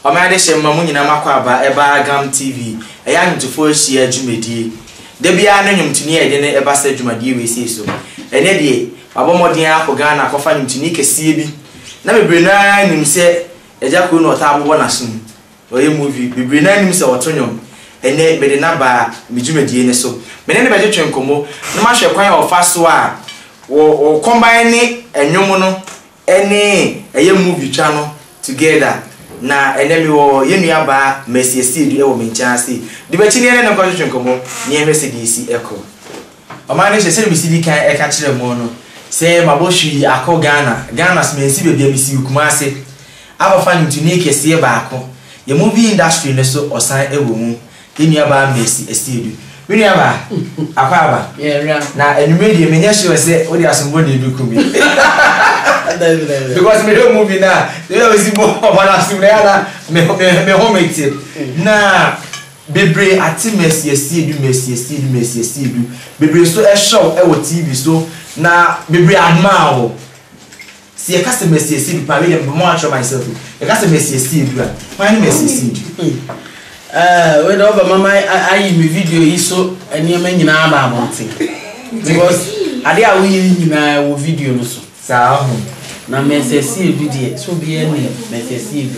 o ma de shema mu nyina makwa aba eba Gam TV eya ntufo hia dwumedie de bia na nwumtuni e de ne eba sa dwumadie we sie so ene de abomodin akọ na akọfa nwumtuni kesie bi na bebre na nim se eja ko no ta abobo na so oye movie bebre na nim se otonyo ene be de na ba mi dwumadie ne so me ne be je twenkomo na ma hwe kwan ofa so a wo combine ni enwom no ene eye movie twa no together na enemi wo yenua ba Mercy Seed e wo menchase de ba chini ene na kwa twenkomo ni ehwe se di si eko o ma ne se mi sidi kan e ka kire mo no se maboshi akọ Ghana smensi bebia mi si Kumase abafa ntuni kese ba akọ ye movie industry ne so osan ewo mu yenua ba Mercy Seed yenua ba akọ aba na enumere de menye hwe se odi asombo de bi kumi because me do movie na they always go na simle na me home it na bebre ati Mercy Seed bebre so e show e wo TV so na bebre admire si e ka se Mercy Seed pa me mo atro myself e ka se Mercy Seed bra why Mercy Seed when over mama I me video yi so eni ma nyina ba monte because ade a we nyina wo video no so sa na Mercy Seed video so be any Mercy Seed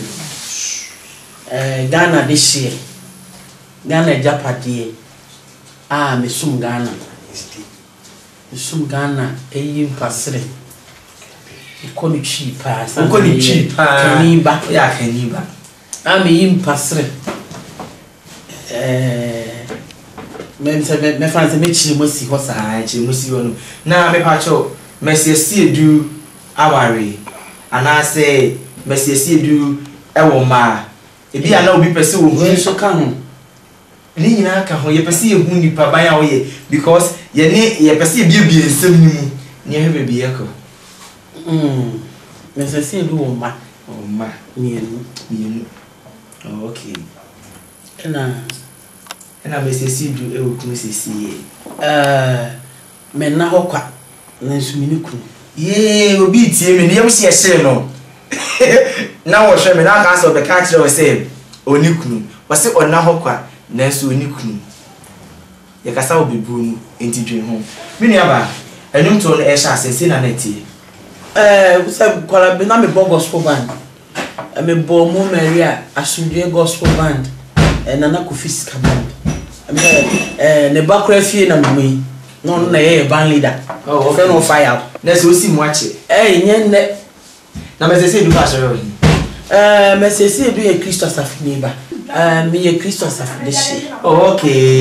Ghana this year Ghana Japade me sum Ghana eyi mpasre ikoni chipa kaniba ya kaniba me yi mpasre me fanse me chiri mosi ho sa chiri mosi wono na me pa cho Mercy Seed du aware ana say Mercy Seed du ewo ma ebi ana obi pese wo hu so ka ho ni nyina ka ho ye pese ye hu nipa ban a wo ye because ye ne ye pese ye bie nsem ni mu ni he be bie ko Mercy Seed du wo ma ni okay na Mercy Seed du e wo ku sisi me na ho kwa na nsumini ku ye obi tie me ne yem se ye no na wo hwe me na ka so be ka kire wo se oni kunu wo se onna ho kwa na so oni kunu ye kasa obi bu mu enti dwen ho me ne aba enum to no e sha asese na netie se kwala be na me bo gospel band me bo mo Maria asundue gospel band na na Kofi Sika band ne bakra fie na mumui no na ye band leader friend of fire na so si mu ache nye ne na Mercy Seed du ba soro yi Mercy Seed du ye Kristo Asafini ba me ye Kristo Asafini shi okay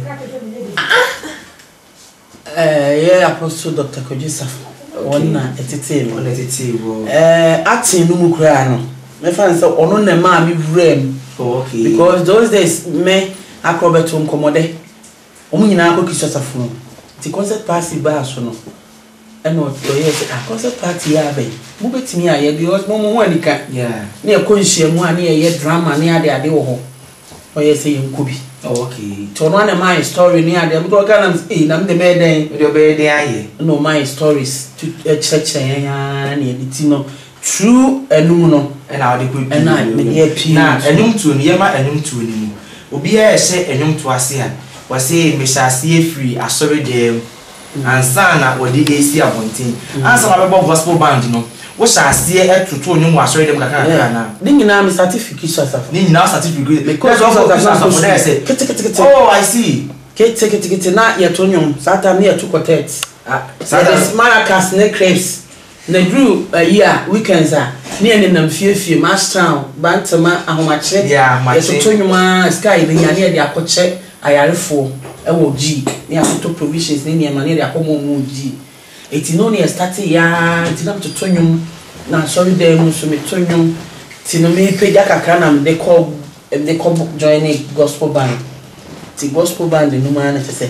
ye Apostle Dr. Kojisaf wonna etete wo acting no mu kra no me fan say ono na ma me wurem okay because those days me akrobeto nkomode omu nyina akọ Kristo Asafini ti concert party ba so no eno yes a concert party ya be mo betimi aye because mo ho anika na e konhia mu ani ye drama na ade wo ho o yes ye nkubi okay to no na my story ni ade mo to ka na na me de be den aye no my stories to church ya na editi no true enum no na ade ko bi na me dey pi na enum tu ni ye ma enum tu ni mu obi a ye enum tu ase a wa say me sha see free asori dem ansana odi AC abontin ansana be gospel band no wo sha ase etutu onyu asori dem kaka na ni nyina me certificate asafo ni nyina certificate because of that say oh I see kete na ye to nyum sata na ye to quartet sata maracas ne crepes na drew year weekends ni ene na mfiefie Mastown bantama ahomache ye to nyuma sky ni nya de akoche ayarefo ewo G ni akoto provisions ni ma ni de akomo mu G eti no ni start ya eti na to nyum na sorry dem so me to nyum ti no me pega kakra na me call join gospel band ti gospel band no ma na tese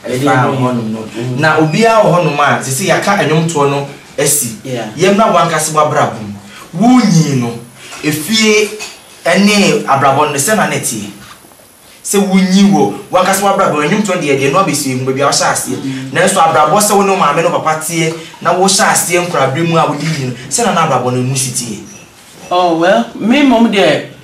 na obi a ho no ma sisi yaka enwom to no asi yem na wankase wabrabum wunyi no efie ene abrabon ne se na netie se wunyi wo wankase wabrabum enwom to de no abesi mu bia wo sha ase na so abrabo se wo no ma me no papa tie na wo sha ase nkrabremu a wo di no se na abrabo no mu sitie oh well me mom there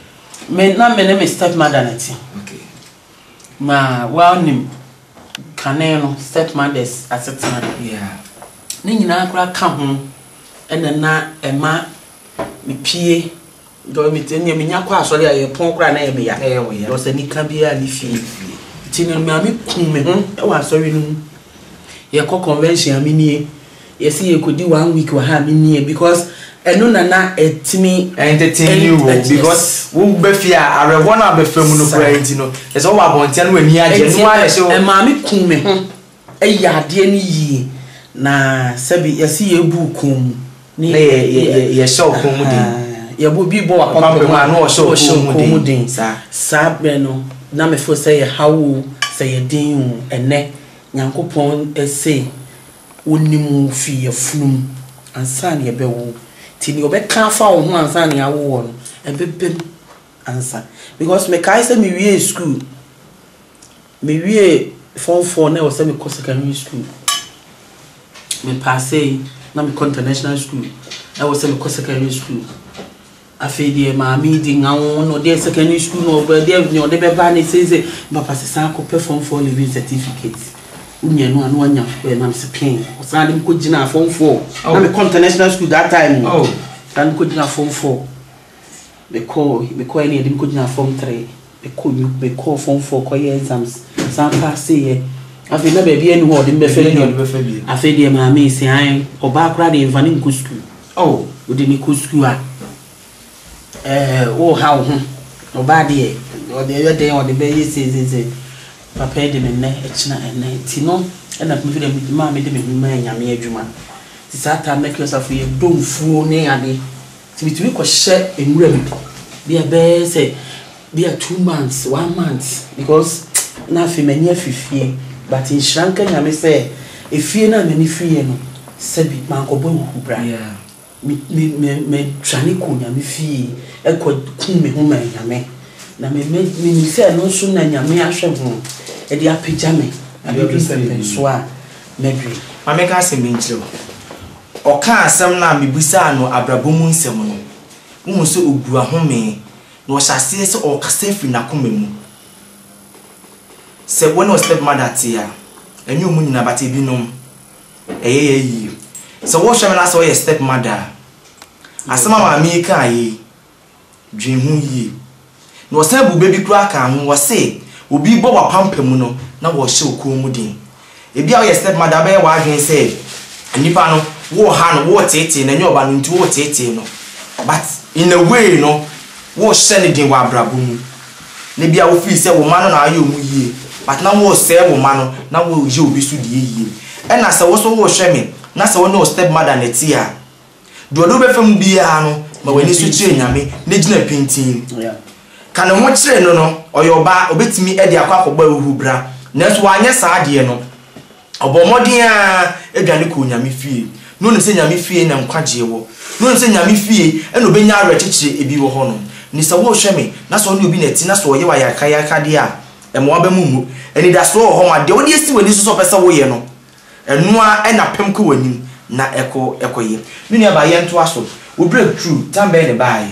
me na me ne stepmother na ti okay ma wa nim kane no stepmothers asetena yeah ne nyina akra ka ho ena na ema me pie do me tenya me nya kwa asori aye pon kra na ye me ya do se nika bia ni fie tinu me ami kun me ho e wa asori no ye ko convention ami nie ye see ye kodi 1 week wa ha mi nie because eno na etimi entertain you because wo be fia arewo na be fam no kra enti no e so wa bontia no ani age no wa se e ma mi kun me ho e ya ade ni yi na sabi ye see ye bu kun ni ye show kun mu din ye bo bi bo wa pampe ma no show kun mu din sa be no na me fo say hawo say ye din ene nyankopon ese wonimu fi ye funum ansa ne ye be wo tini obeka fa wo ho ansa ne awo no ebebem ansa because me kai say me wie school me wie form 4 na was me secondary school me passé na me international school I was me secondary school afedi ma mi di ngawo no de secondary school no be de no de be ba ne say ba pass san ko perform for living certificate unya no anu anya na me spin o san dem ko gina form 4 na me international school that time dan ko gina form 4 be ko any dem ko gina form 3 be ko form 4 ko ye exams san pass ye afi na be bi enu ho dem be fe ni afi de ma me si an oba kra de invani ko school o de ni ko school a o how oba de o de be ye say papa de me na echina ena ti no ena me feel me me de me ma nyame adwuma ti sata make yourself ye domfuo ne ade ti bitumi ko hye enura mi bia be say bia 2 months 1 month because na fi mani afifie but in shranka nyame say efie na mani fie no sabi man ko bo hubra yeah me trani ko nyame fie e ko kun me ho ma nyame na me say no so na nyame ahwe ho e dia pejame abi so a medri mame ka se minchiro o ka asem na mebusa no abrabomu nsem no wo so ogu ahome no hyase se o kase fi na komemu se wona stepmother tia enyu mu nyina bate binom yi se wo hweme na se o stepmother asema mame ka yi dwen hu yi no se bu baby kura ka hu wo se obi bo wa pampam no na wo hye okomu din ebi a wo stepmother be wa adwen se nipa no wo ha no wo tete na nyoba no nti wo tete no but in a way no wo hye ne din wa abrabomu ne bia wo fi se wo ma no na ayo mu yie but na wo se wo ma no na wo je obi su die yie e na se wo so wo hwe me na se wo no stepmother na ti a do be fam bia no ma wani su kire nyame ne gina pintin kana mo kire no oyoba obetimi e de akwa akogba uhubra na so anya saa de no obomodin a edwane ko nyame fie no ne se nyame fie na nkwaje wo no ne se nyame fie e no benya awe kekire ebi wo ho no ni se wo hwe me na so ne obi na ti na so ye wa yakaya de a emo abamumu eni da so ho ma de wo de esi wani so pesa wo ye no enu a e na pem ko wani na ekoye mini aba ye nto aso we break through tambe ne bae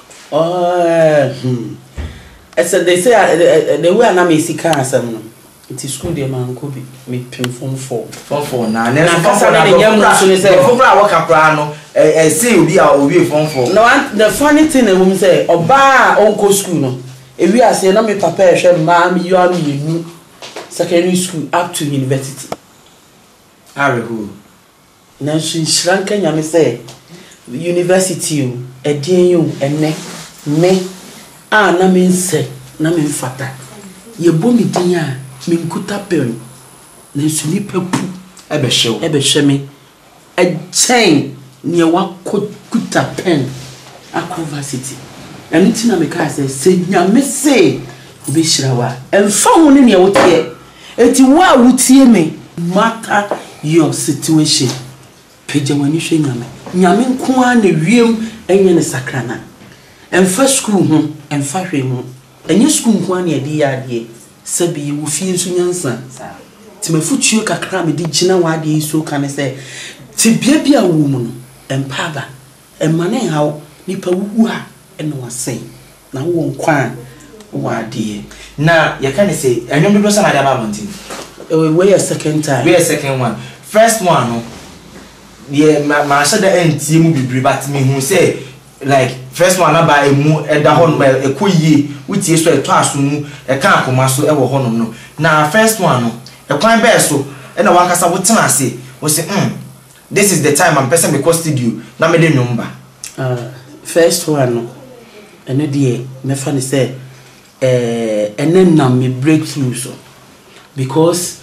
so they say the way na me sika asem no it is school dey man ko bi me pem form 4 na ne kasa na de yam no so ne say form 4 a waka pra no say obi form 4 no the funny thing na we say oba onko school no ewi ase na me papa ehwe ma me yo am yenu secondary school up to university arehu na shranka nyame say university o edin yo enne me na me nse na me mfata ye bomi din a me nkuta pen na suni pepu ebe me e chain ne wakuta pen university enti na me ka se nyame se obi shirawa emfa ho ne ne wotie eti wa wotie me matter your situation peja wani hwe nyame nko a na wiem enye ne sakrana emfa school ho emfa hwe ho enye school nko a na edi yade sabi wo fie nso nyansa ti mafutuo kakra me di gina wade so kan se ti bia wo mu no empaba emane hawo nipa wuwu a ene wasai na wo nkwan wo ade na you can say enyom bi so na dey mountain we a second time we a second one first one no ma sha da entie mu bibiri but me hu say like first one na ba emu eda ho no ekoyie wutie so eto aso mu e kan akoma so e wo ho no na first one no e kwan be so e na wankasa wo tena ase wo say this is the time I'm person because studio na me de nyumba first one no ene de me fa ni say ene na me breakthrough so because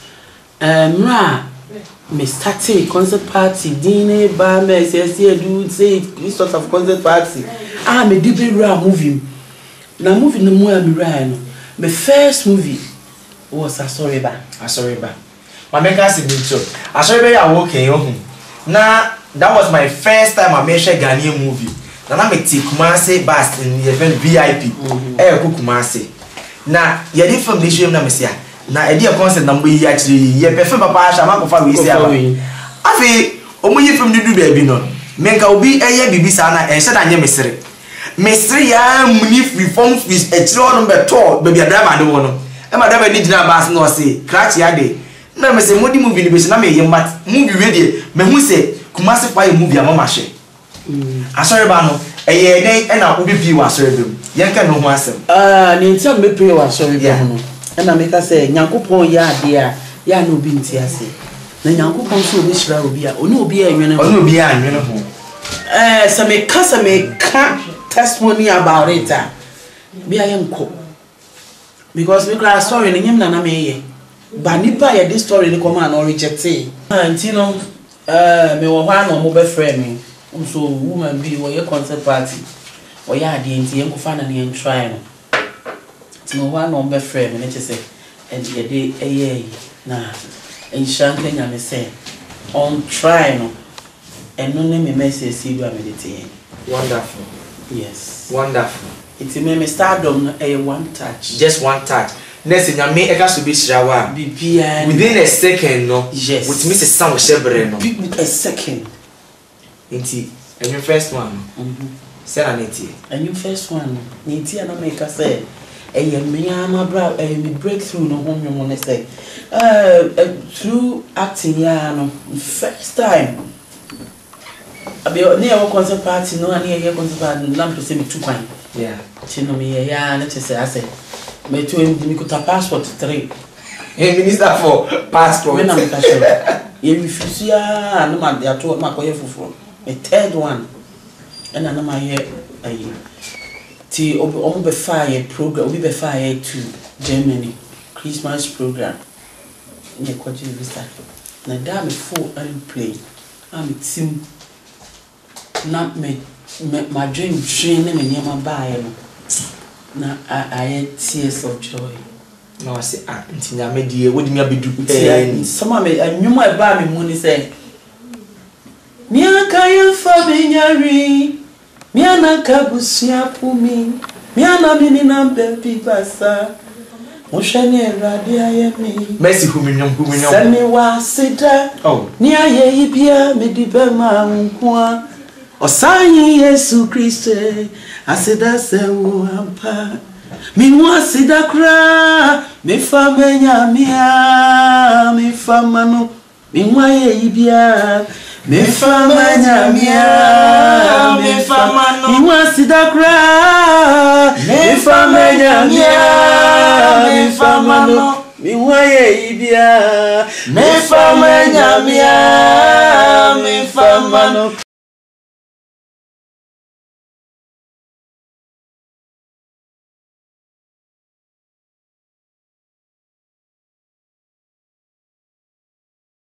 me started concert party dine ba me say do say this sort of concert party me di be movie na movie no mo am no my first movie was Asoriba my maker signature Asoriba ya working na that was my first time I made a Ghanaian movie na me take Kumasi bus in the event VIP Kumasi na ye di film dey show na me say na e dey concert na mbo yi actually ye perform papa asha ma ko fa we say aba afi omo yi film du ba bi no menka obi eye bibi sa na e sheda nye mesre ya muni free form fees e kire ono beto ba bia driver de wo no e ma driver ni gina bus no say crash ya de na me say modi movie ni be na me ye mat movie we dey me hu say Kumasi fa movie ama ma hye Asoriba no eye den e na obi bi wa Asoriba ye nka no ho asem ni ntia me pray wa Asoriba no na make us say Nyankopon ya ade a ya na obi nti ase na Nyankopon so obi shira obi a oni obi a enwene ho so me ka testimony about it be I am because we got story ni nyem na me ye ba nipa ye this story ni come and reject it anti no me wo hwa na mo be friend me so woman be wo ye concert party wo ya ade nti yen ko fa na ne yen try no no one on be frame and say and ye dey na enchanting na me say on try no and no name me message see you meditate wonderful yes wonderful it me stardom one touch just one touch next nya me e ka so be shirawa bibia within a second no yes with me say sound shebre no with a second inti and your first one say na neti and your first one neti na make us say me ama bra me breakthrough no home you want to say through acting ya no first time abi near our concert party no and here concert party lamp to say me two kwan chino me ya na che say I say me to me ko ta passport 3 minister for passport me na me ka show ye refuse ya no ma ya to ma ko ye fufu me third one and na ma ye ayi ti omo be fire program obi be fire to Germany Christmas program ne kwaji visa na da me full airplane am team na me my dream ne me nyama bae no na I tears of joy no I say ntinya me die wodi me abedu some me anwuma e ba me mu ni say mi aka ye fa me nyari mi ana kabusia pumi mi ana mini na baby basa mo shane erade ayemi merci huminyom sami wa sida ni aye ibia me di be ma nkoa osanyi Yesu Kristo asida se wo ampa mi wa sida kra mi fa menya mia mi fa mano mi wa ye ibia me fama nyamia me fama no mi wasida kra me fama nyamia me fama no mi waye ibia me fama nyamia